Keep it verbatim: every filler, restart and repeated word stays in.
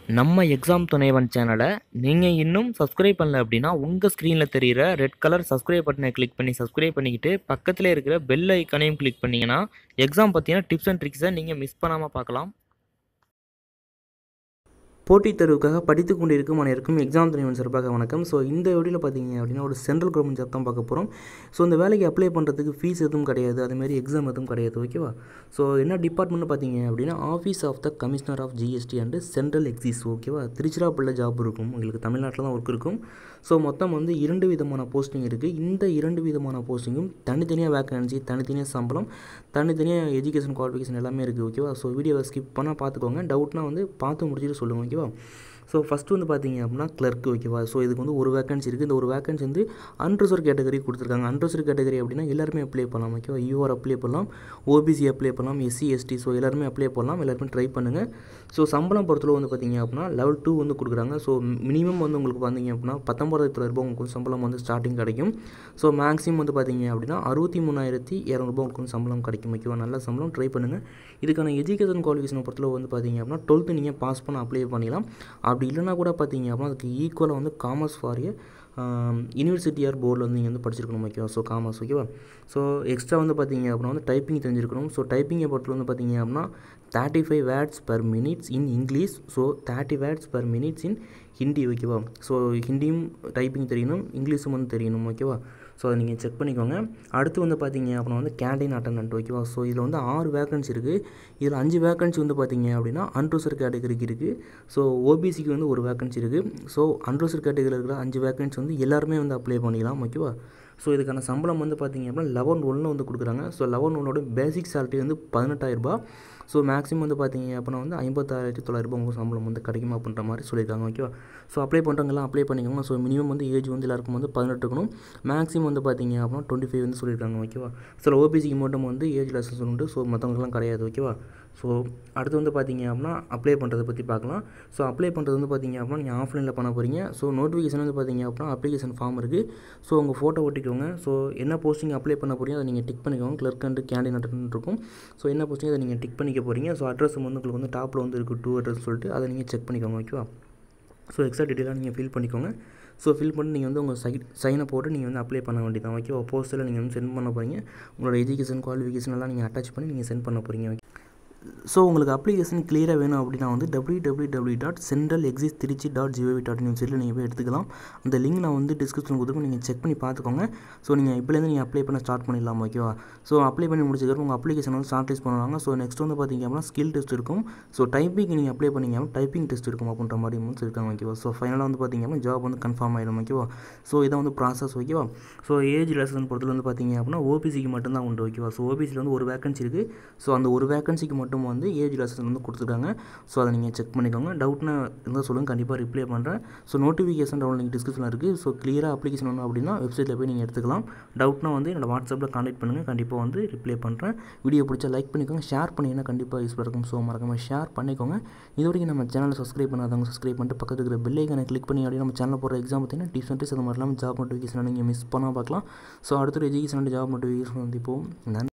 நம்ம எக்ஸாம் துணைவன் சேனலை நீங்கள் இன்னும் சப்ஸ்கிரைப் பண்ணல அப்படின்னா உங்கள் ஸ்க்ரீனில் தெரிகிற ரெட் கலர் சப்ஸ்கிரைப் பட்டனை கிளிக் பண்ணி சப்ஸ்கிரைப் பண்ணிக்கிட்டு பக்கத்தில் இருக்கிற பெல் ஐக்கானையும் கிளிக் பண்ணிங்கன்னா எக்ஸாம் பற்றின டிப்ஸ் அண்ட் ட்ரிக்ஸை நீங்கள் மிஸ் பண்ணாமல் பார்க்கலாம். போட்டித் தேர்வுக்காக படித்து கொண்டிருக்கும் அனைவருக்கும் எக்ஸாம் துணைவன் சார்பாக வணக்கம். ஸோ இந்த வீடியோவில் பார்த்தீங்க அப்படின்னா ஒரு சென்ட்ரல் கவர்மெண்ட் ஜாப் தான் பார்க்க போகிறோம். ஸோ இந்த வேலைக்கு அப்ளை பண்ணுறதுக்கு ஃபீஸ் எதுவும் கிடையாது, அதுமாரி எக்ஸாம் எதுவும் கிடையாது. ஓகேவா? ஸோ என்ன டிபார்ட்மெண்ட் பார்த்தீங்க அப்படின்னா office of the commissioner of GST and central excise. ஓகேவா? திருச்சிராப்பள்ளியில் ஜாப் இருக்கும், உங்களுக்கு தமிழ்நாட்டில் தான் ஒர்க் இருக்கும். ஸோ மொத்தம் வந்து இரண்டு விதமான போஸ்டிங் இருக்குது. இந்த இரண்டு விதமான போஸ்டிங்கும் தனித்தனியாக வேக்கன்சி, தனித்தனியாக சம்பளம், தனித்தனியாக எஜுகேஷன் குவாலிஃபிகேஷன் எல்லாமே இருக்குது. ஓகேவா? ஸோ வீடியோவை ஸ்கிப் பண்ணால் பார்த்துக்கோங்க, டவுட்னா வந்து பார்த்து முடிச்சுட்டு சொல்லுங்கள். ஓகேவா? ஸோ ஃபஸ்ட்டு வந்து பார்த்தீங்க அப்படின்னா கிளர்க். ஓகேவா? ஸோ இதுக்கு வந்து ஒரு வேக்கன்சி இருக்குது. இந்த ஒரு வேக்கன்சி வந்து அன்ரிசர்வ் கேட்டகரி கொடுத்துருக்காங்க. அன்ரிசர்வ் கேட்டகரி அப்படின்னா எல்லாருமே அப்ளை பண்ணலாம். ஓகேவா? யூஆர் அப்ளை பண்ணலாம், ஓபிசி அப்ளை பண்ணலாம், எஸ்சி எஸ்டி, ஸோ எல்லாருமே அப்ளை பண்ணலாம். எல்லாருமே ட்ரை பண்ணுங்கள். ஸோ சம்பளம் பொறுத்தளவு வந்து பார்த்தீங்க அப்படின்னா லெவல் டூ வந்து கொடுக்குறாங்க. ஸோ மினிமம் வந்து உங்களுக்கு பார்த்தீங்க அப்படின்னா பத்தொம்பதாயிரத்தி தொள்ளாயிரரூபா உங்களுக்கு சம்பளம் வந்து ஸ்டார்டிங் கிடைக்கும். ஸோ மேக்ஸிமம் வந்து பார்த்தீங்க அப்படின்னா அறுபத்தி மூணாயிரத்தி இரநூறுபா உங்களுக்கு வந்து சம்பளம் கிடைக்கும். ஓகேவா? நல்ல சம்பளம், ட்ரை பண்ணுங்கள். இதுக்கான எஜுகேஷன் குவாலிஃபிகேஷனை பொறுத்தளவு வந்து பார்த்தீங்க அப்படின்னா டுவெல்த்து நீங்கள் பாஸ் பண்ண அப்ளை பண்ணிக்கலாம். அப்படி இல்லைனா கூட பார்த்தீங்க அப்படின்னா அதுக்கு ஈக்குவலாக வந்து காமர்ஸ் ஃபார் யூனிவர்சிட்டி ஆர் போர்டில் வந்து நீங்கள் வந்து படிச்சிருக்கணும். ஓகேவா? So commerce. ஓகேவா? ஸோ எக்ஸ்ட்ரா வந்து பார்த்தீங்க அப்படின்னா வந்து டைப்பிங் தெரிஞ்சிருக்கணும். ஸோ டைப்பிங்கை பொறுத்தவரை வந்து பார்த்தீங்க அப்படின்னா thirty five words per minutes in English, so thirty words per minutes in Hindi. ஓகேவா? ஸோ ஹிந்தியும் டைப்பிங் தெரியணும், இங்கிலீஷும் வந்து தெரியணும். ஓகேவா? ஸோ அதை நீங்கள் செக் பண்ணிக்கோங்க. அடுத்து வந்து பார்த்தீங்க அப்படின்னா வந்து கேண்டீன் அட்டண்டன்ட். ஓகேவா? ஸோ இதில் வந்து ஆறு வேக்கன்சி இருக்குது. இதில் அஞ்சு வேக்கன்சி வந்து பார்த்தீங்க அப்படின்னா அன்ரிசர்வ் கேட்டகரிக்கு இருக்குது. ஸோ ஓபிசிக்கு வந்து ஒரு வேக்கன்சி இருக்குது. ஸோ அன்ரிசர்வ் கேட்டகரியில் இருக்கிற அஞ்சு வேக்கன்சி வந்து எல்லாருமே வந்து அப்ளை பண்ணிக்கலாம். ஓகேவா? ஸோ இதுக்கான சம்பளம் வந்து பார்த்தீங்க அப்படின்னா லெவன் ஒன்று வந்து கொடுக்குறாங்க. ஸோ லெவன் ஒன்னோட பேசிக் சேலரி வந்து பதினெட்டாயிரரூபா. ஸோ மேக்ஸிமம் வந்து பார்த்தீங்க அப்படின்னா வந்து ஐம்பத்தாயிரத்தி தொள்ளாயிரரூபா உங்கள் சம்பளம் வந்து கிடைக்குமா அப்படின்ற மாதிரி சொல்லியிருக்காங்க. ஓகேவா? ஸோ அப்ளை பண்ணுறவங்கலாம் அப்ளை பண்ணிக்கோங்க. ஸோ மினிமம் வந்து ஏஜ் வந்து எல்லாருக்கும் வந்து பதினெட்டு இருக்கணும். மேக்ஸிமம் வந்து பார்த்தீங்க அப்படின்னா டுவெண்ட்டி ஃபைவ் வந்து சொல்லியிருக்காங்க. ஓகேவா? ஸோ ஓபிசிக்கு மட்டும் வந்து ஏஜ் லெசன்ஸ் உண்டு. ஸோ மற்றவங்களுக்குலாம் கிடையாது. ஓகேவா? ஸோ அடுத்து வந்து பார்த்தீங்க அப்படின்னா அப்ளை பண்ணுறதை பற்றி பார்க்கலாம். ஸோ அப்ளை பண்ணுறது வந்து பார்த்தீங்க அப்படின்னா நீங்கள் ஆஃப்லைனில் பண்ண போகிறீங்க. ஸோ நோட்டிஃபிகேஷன் வந்து பார்த்தீங்க அப்படின்னா அப்ளிகேஷன் ஃபார்ம் இருக்குது. ஸோ உங்கள் ஃபோட்டோ ஒட்டிக்கோங்க. ஸோ என்ன போஸ்டிங் அப்ளை பண்ண போகிறீங்க அதை நீங்கள் டிக் பண்ணிக்கோங்க. கிளர்க் அண்ட் கேண்டீன் அட்டெண்டன்ட் இருக்கும். ஸோ என்ன போஸ்டிங் அதை நீங்கள் டிக் பண்ணிக்க போகிறீங்க. ஸோ அட்ரஸ் வந்து உங்களுக்கு வந்து டாப்பில் வந்து இருக்குது, டூ அட்ரஸ் சொல்லிட்டு அதை நீங்கள் செக் பண்ணிக்கோங்க. ஓகேவா? ஸோ எக்ஸ்ட்ரா டீட்டெயிலாக நீங்கள் ஃபில் பண்ணிக்கோங்க. ஸோ ஃபில் பண்ணி நீங்கள் வந்து உங்கள் சை சைனை போட்டு நீங்கள் வந்து அப்ளை பண்ண வேண்டியதான். ஓகேவா? போஸ்ட்டில் நீங்கள் வந்து சென்ட் பண்ண போகிறீங்க. உங்களோட எஜுகேஷன் குவாலிஃபிகேஷன் எல்லாம் நீங்கள் அட்டாச் பண்ணி நீங்கள் சென்ட் பண்ண போகிறீங்க. ஸோ உங்களுக்கு அப்ளிகேஷன் கிளியராக வேணும் அப்படின்னா வந்து W W W dot central excise Trichy dot gov dot in வெப்சைட்டில் நீங்கள் போய் எடுத்துக்கலாம். அந்த லிங்க் நான் வந்து டிஸ்கிரிப்ஷன் கொடுத்துருக்கோம், நீங்கள் செக் பண்ணி பார்த்துக்கோங்க. ஸோ நீங்கள் இப்போலேருந்து நீங்கள் அப்ளை பண்ண ஸ்டார்ட் பண்ணிடலாம். ஓகேவா? ஸோ அப்ளை பண்ணி முடிச்சதுக்கப்புறம் உங்கள் அப்ளிகேஷன் வந்து ஷார்ட் லிஸ்ட் பண்ணுவாங்க. ஸோ நெக்ஸ்ட் வந்து பார்த்தீங்க அப்படின்னா ஸ்கில் டெஸ்ட் இருக்கும். ஸோ டைப்பிங் நீங்கள் அப்ளை பண்ணிங்க அப்படின்னா டைப்பிங் டெஸ்ட் இருக்கும் அப்படின்ற மாதிரி வந்து சொல்லியிருக்காங்க. ஓகேவா? ஸோ ஃபைனலாக வந்து பார்த்தீங்க அப்படின்னா ஜாப் வந்து கன்ஃபார்ம் ஆகிடும். ஓகேவா? ஸோ இதான் வந்து ப்ராசஸ். ஓகேவா? ஸோ ஏஜ் லெசன் பொறுத்தவரை வந்து பார்த்தீங்க அப்படின்னா ஓபிசிக்கு மட்டும்தான் உண்டு. ஓகேவா? ஸோ ஓபிசியில் வந்து ஒரு வேக்கன்சி இருக்குது. ஸோ அந்த ஒரு வேக்கன்சிக்கு மட்டும் வந்து ஏஜ் லெசன் வந்து கொடுத்துருக்காங்க. ஸோ அதை நீங்கள் செக் பண்ணிக்கோங்க. டவுட்னா இருந்தால் சொல்லுங்கள், கண்டிப்பாக ரிப்ளை பண்ணுறேன். ஸோ நோட்டிஃபிகேஷன் டவுன் லிங்க் டிஸ்கிரிப்ஷனில் இருக்குது. ஸோ கிளியராக அப்ளிகேஷன் வேணும் அப்படின்னா வெப்சைட்டில் போய் நீங்கள் எடுத்துக்கலாம். டவுட்னா வந்து என்னோட வாட்ஸ்அப்பில் கான்டெக்ட் பண்ணுங்கள், கண்டிப்பாக வந்து ரிப்ளை பண்ணுறேன். வீடியோ பிடிச்சா லைக் பண்ணிக்கோங்க, ஷேர் பண்ணிங்கன்னா கண்டிப்பாக யூஸ்ஃபுல்லாக இருக்கும். ஸோ மறக்காமல் ஷேர் பண்ணிக்கோங்க. இது வரைக்கும் நம்ம சேனலை சப்ஸ்கிரைப் பண்ணாதவங்க சப்ஸ்கிரைப் பண்ணிட்டு பக்கத்தில் இருக்கிற பெல் ஐக்கானை கிளிக் பண்ணி அப்படியே நம்ம சேனலில் போகிற எக்ஸாம் பார்த்தீங்கன்னா டிப்ஸ் அண்ட் ட்ரிக்ஸ் அது மாதிரி இல்லாமல் ஜாப் நோட்டிஃபிகேஷன் நீங்கள் மிஸ் பண்ணால் பார்க்கலாம். ஸோ அடுத்த எஜுகேஷன் அண்ட் ஜாப் நோட்டிஃபிகேஷன் வந்து இப்போது நன்றி.